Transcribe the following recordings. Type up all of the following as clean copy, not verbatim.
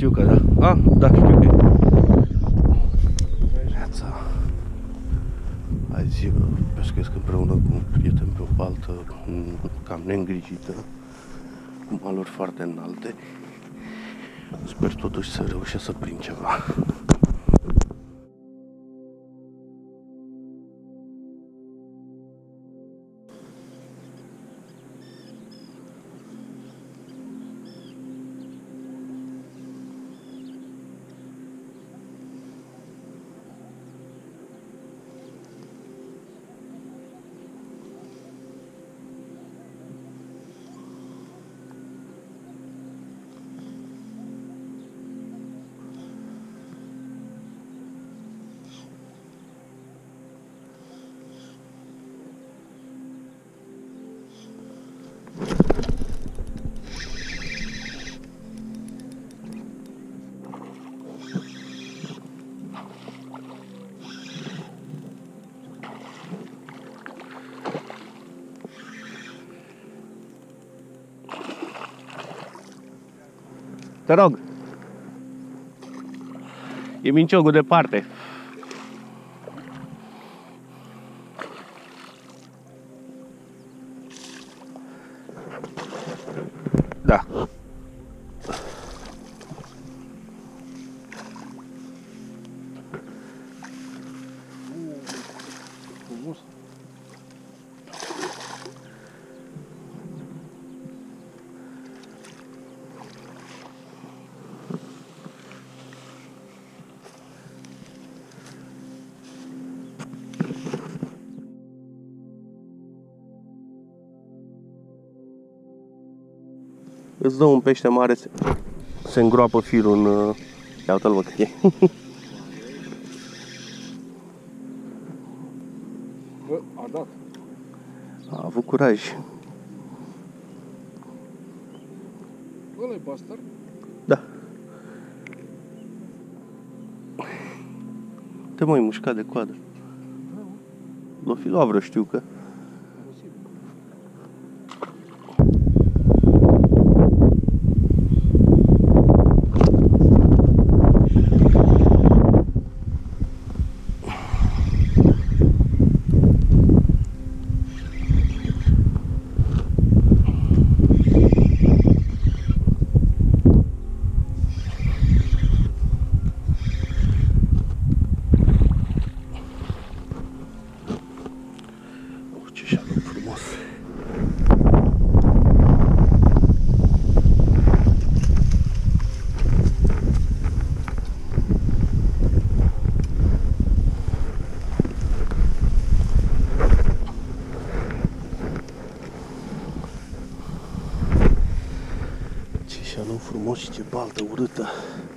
Știu că da. A, da, știu că e. Azi pescuiesc împreună cu un prieten pe o baltă cam neîngrijită, cu maluri foarte înalte. Sper totuși să reușesc să prind ceva. Te rog. E minciogul departe. Da. Frumos. Îți dă un pește mare, se îngroapă firul în... Ia uite-l, bă, cât e. Bă, a dat. A avut curaj. Ăla-i bastard? Da. Te mai mușcat de coadă. L-o fi luat vreo știucă. Șalon frumos și ce baltă urâtă.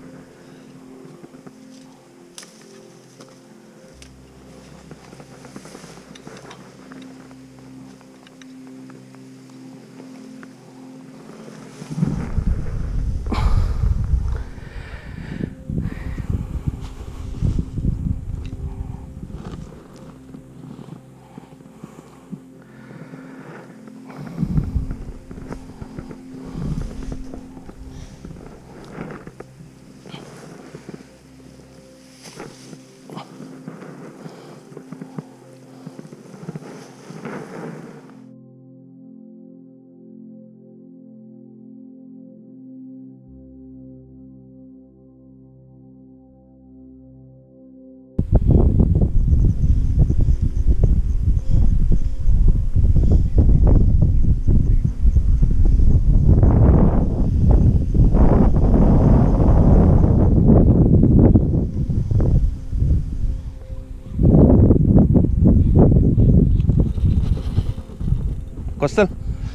Costel?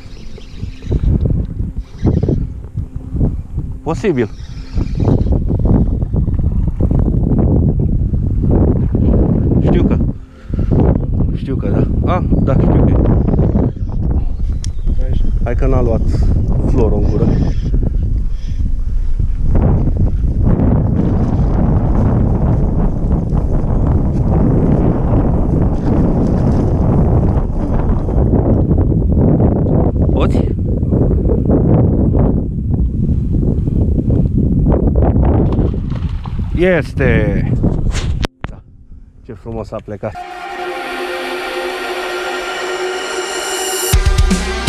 Posibil. Știu că da. A, da, știu că e. Hai că n-a luat florul în gură. Poți? Este! Da. Ce frumos a plecat.